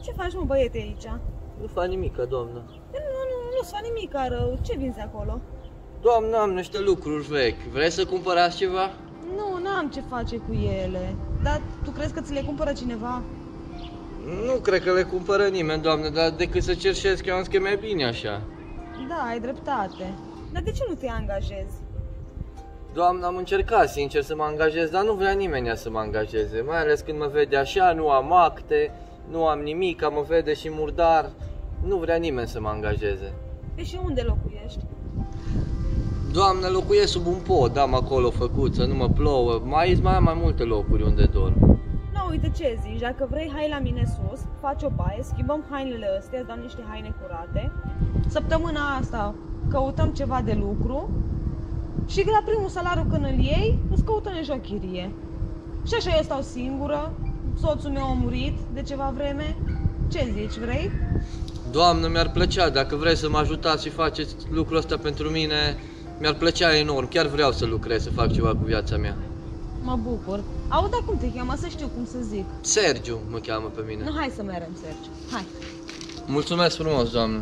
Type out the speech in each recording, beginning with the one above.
Ce faci, mă, băiete, aici? Nu fac nimica, doamnă. Nu-ți fac nimica rău. Ce vinzi acolo? Doamnă, am niște lucruri vechi. Vrei să cumpărați ceva? Nu, n-am ce face cu ele. Dar tu crezi că ți le cumpără cineva? Nu cred că le cumpără nimeni, doamnă, dar decât să cerșesc, eu am zis că e mai bine așa. Da, ai dreptate. Dar de ce nu te angajezi? Doamnă, am încercat sincer să mă angajez, dar nu vrea nimeni să mă angajeze. Mai ales când mă vede așa, nu am acte, nu am nimic, mă vede și murdar. Nu vrea nimeni să mă angajeze. Și unde locuiești? Doamnă, locuiesc sub un pod, am acolo făcut, să nu mă plouă. Mai am mai multe locuri unde dorm. Nu, uite ce zici, dacă vrei, hai la mine sus, faci o baie, schimbăm hainele astea, îți dau niște haine curate. Săptămâna asta căutăm ceva de lucru și la primul salariu când îl iei, îți căutăm și o chirie. Și așa eu stau singură, soțul meu a murit de ceva vreme. Ce zici, vrei? Doamnă, mi-ar plăcea, dacă vrei să mă ajutați și faceți lucrul ăsta pentru mine, mi-ar plăcea enorm, chiar vreau să lucrez, să fac ceva cu viața mea. Mă bucur. Auzi, dar cum te cheamă? Să știu cum să zic. Sergiu mă cheamă pe mine. Nu, hai să merem, Sergiu. Hai. Mulțumesc frumos, doamnă.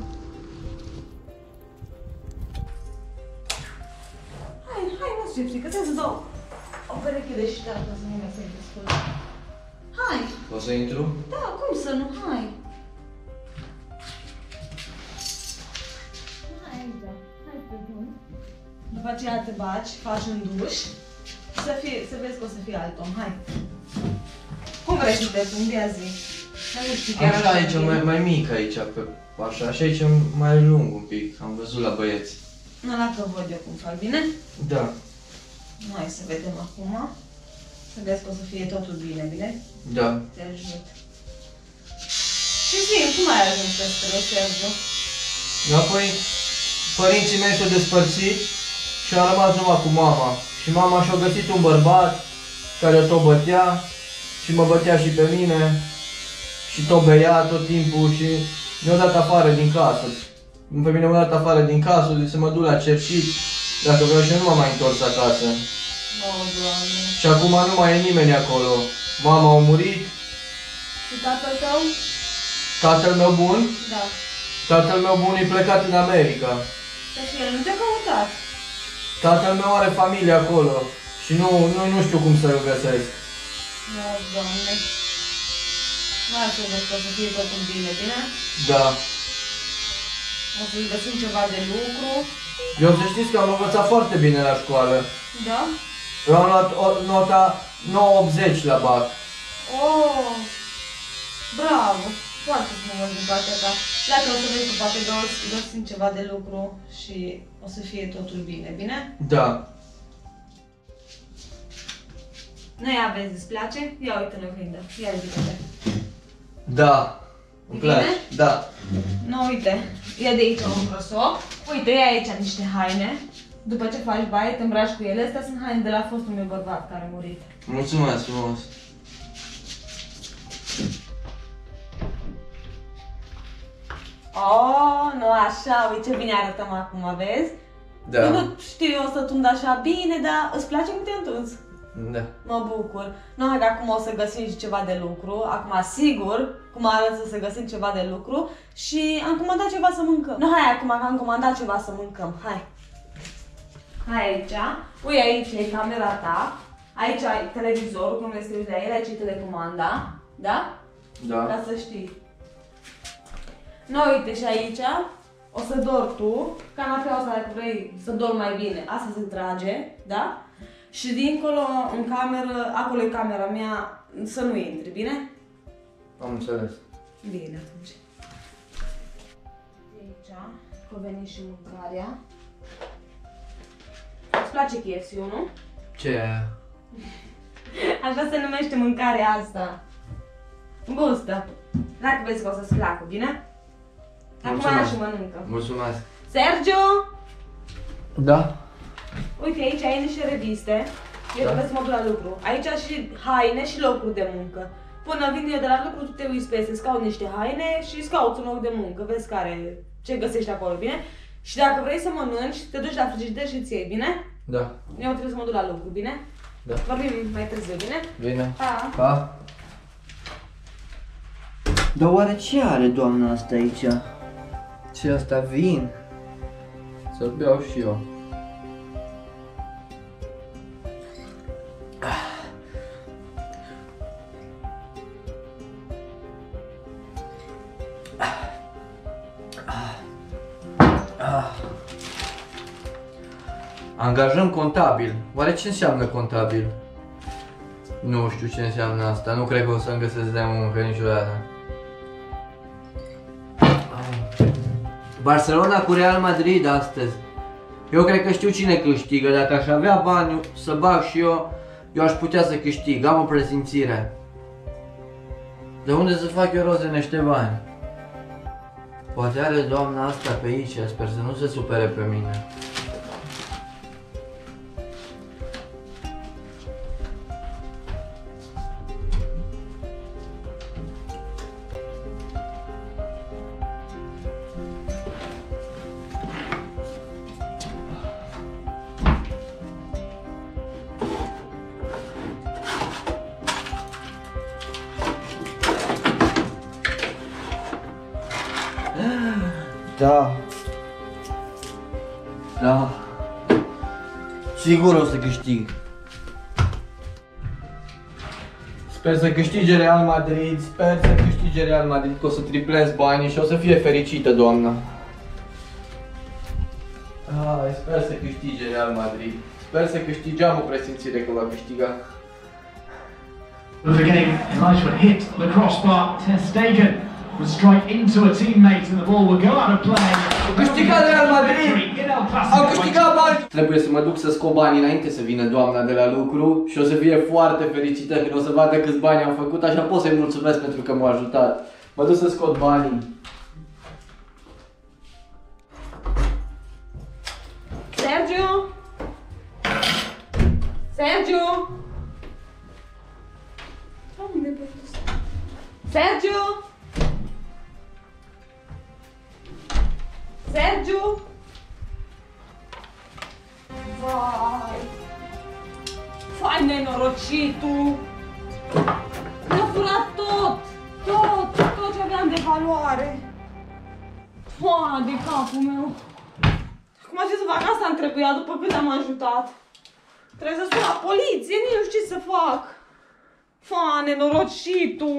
Hai, nu știu, că trebuie să dau o pereche de ștare ca să nu mai fie destul. Hai. O să intru? Da, cum să nu? Hai. Hai, da. Hai pe bun. După aceea te baci, faci un duș. Să vezi că o să fie alt om. Hai. Cum vrei să te pun? Ia zi. Nu știu chiar așa aici, mai mic aici, așa, și aici mai lung un pic, am văzut la băieți. Nu, dacă văd eu cum fac, bine? Da. Hai să vedem acum. Să vezi că o să fie totul bine, bine? Da. Te ajut. Și zi, cum ai ajuns pe străzi, Sergiu? Da, păi, părinții mei s-au despărțit și am rămas numai cu mama. Și mama și-a găsit un bărbat care tot bătea și mă bătea și pe mine și tot bea tot timpul și mi-a dat afară din casă. Pe mine m-a dat afară din casă, să mă duc la cerșit, dacă vreau și eu nu m-am mai întors acasă. Doamne. Și acum nu mai e nimeni acolo. Mama a murit. Și tatăl tău? Tatăl meu bun? Da. Tatăl meu bun e plecat în America. Dar și el nu te-a căutat? Tatăl meu are familie acolo și nu știu cum să-l găsesc. Doamne. Mai să vezi că o să fie totul bine, bine? Da. O să-i găsim ceva de lucru. Eu să știți că am învățat foarte bine la școală. Da? Eu am luat nota 9,80 la BAC. Oh! Bravo! Foarte frumos din partea ta. Dacă o să vezi că poate găsim ceva de lucru și o să fie totul bine, bine? Da. Nu ia vezi, îți place? Ia uite în oglindă. Ia zică-te. Da. Îmi Bine? place. Da. Nu, uite. Ia de aici un prosop. Uite, ia aici niște haine. După ce faci baie, te îmbraci cu ele. Astea sunt haine de la fostul meu bărbat care a murit. Mulțumesc frumos. Oh, nu așa, uite ce bine arătăm acum, vezi? Da. Eu nu știu eu să tund așa bine, dar îți place cum te întunzi? Da. Mă bucur. Nu, hai că acum o să găsim și ceva de lucru. Acum, sigur, cum arăți să găsim ceva de lucru. Și am comandat ceva să mâncăm. Nu, hai acum că am comandat ceva să mâncăm. Hai. Hai aici. Ui, aici e camera ta. Aici ai televizorul, cum vrei să te uiți la el. Aici e telecomanda. Da? Da. Ca să știi. Nu, uite și aici. O să dormi tu. Canapeaua asta, dacă vrei să dormi mai bine, asta se trage. Da? Și dincolo, în cameră, acolo e camera mea, să nu intri, bine? Am înțeles. Bine, atunci. Aici, că veni și mâncarea. Îți place KFC-ul, nu? Ce e aia? Așa se numește mâncarea asta. Gustă. Dacă vezi că o să-ți placă, bine? Acum ia și mănâncă. Mulțumesc. Sergiu! Da? Uite, aici ai niște reviste. Eu trebuie să mă duc la lucru. Aici și haine și locuri de muncă. Până vin eu de la lucru, tu te uiți pe să-ți cauți niște haine și îți cauți un loc de muncă. Vezi ce găsești acolo, bine? Și dacă vrei să mănânci, te duci la frigider și îți iei, bine? Da. Eu trebuie să mă duc la lucru, bine? Da. Vorbim mai târziu, bine? Bine. Pa! Pa! Dar oare ce are doamna asta aici? Ce asta vin? Să-l beau și eu. Angajăm contabil. Oare ce înseamnă contabil? Nu știu ce înseamnă asta. Nu cred că o să-mi găsesc de muncă niciodată. Barcelona cu Real Madrid astăzi. Eu cred că știu cine câștigă. Dacă aș avea bani să bag și eu aș putea să câștig. Am o presimțire. De unde să fac eu rost de niște bani? Poate are doamna asta pe aici. Sper să nu se supere pe mine. Da. Da. Sigur o să câștig. Sper să câștige Real Madrid, sper să câștige Real Madrid, că o să triplez banii și o să fie fericită doamna. Sper să câștige Real Madrid. Sper să câștige, am o presimțire că va câștiga. Of the game, Elijah would hit the crossbar. Ter Stegen would strike into a teammate and the ball would go out of play. Au câștigat Real Madrid! Au câștigat bani! Trebuie să mă duc să scot banii înainte să vină doamna de la lucru și o să fie foarte fericită când o să vadă câți bani am făcut, așa pot să-i mulțumesc pentru că m-a ajutat. Mă duc să scot banii. Sergio? Sergio? Unde e băiatul ăsta? Sergio? Sergio? Vai! Vai, nenorocitul! Mi-a furat tot! Tot ce aveam de valoare! Foa, de capul meu! Acum ce să fac? Asta îmi trebuia după cât am ajutat. Trebuie să sun la poliție, nici nu știu ce să fac. Fa, nenorocitul.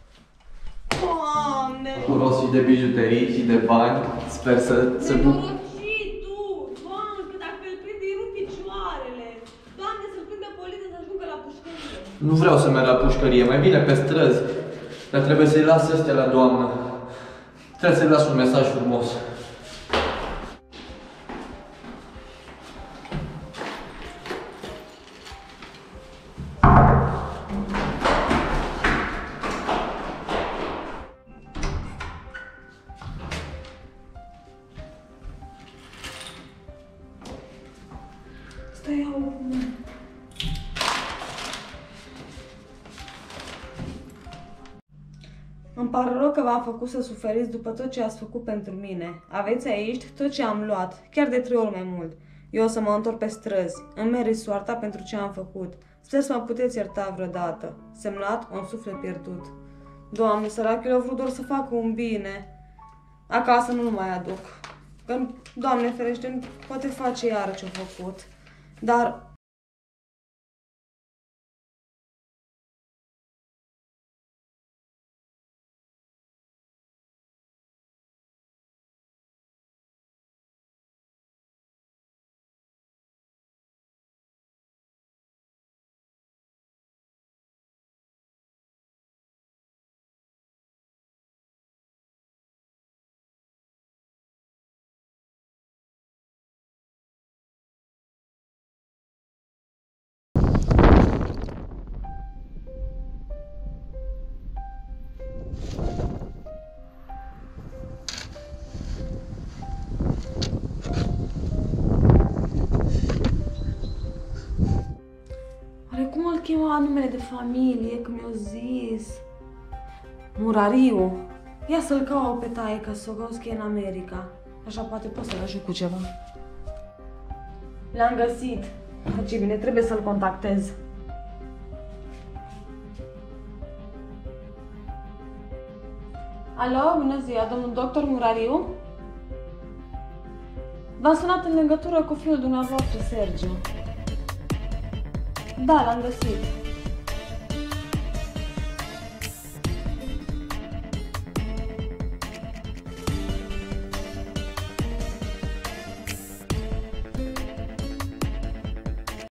Doamne. Cu rost și de bijuterii și de bani. Sper să... Nenorocitul. Doamne, că dacă îl prinde, îi rup picioarele. Doamne, să-l prindă poliția să ajungă la pușcărie. Nu vreau să merg la pușcărie, mai bine pe străzi. Dar trebuie să-i las astea la doamnă. Trebuie să-i las un mesaj frumos. Stai, au. Îmi pare rău că v-am făcut să suferiți după tot ce ați făcut pentru mine. Aveți aici tot ce am luat, chiar de 3 ori mai mult. Eu o să mă întorc pe străzi. Îmi merit soarta pentru ce am făcut. Sper să mă puteți ierta vreodată. Semnat, un suflet pierdut. Doamne, săracul, eu vreau doar să fac un bine. Acasă nu mai aduc. Că, Doamne ferește, poate face iară ce-a făcut. Dar... Cum îl chema numele de familie, că mi-au zis? Murariu. Ia să-l caut pe taică, să o găsc în America. Așa poate pot să-l ajut cu ceva. L-am găsit. Ce bine, trebuie să-l contactez. Alo, bună ziua, domnul doctor Murariu? V-am sunat în legătură cu fiul dumneavoastră, Sergiu. Da, l-am găsit.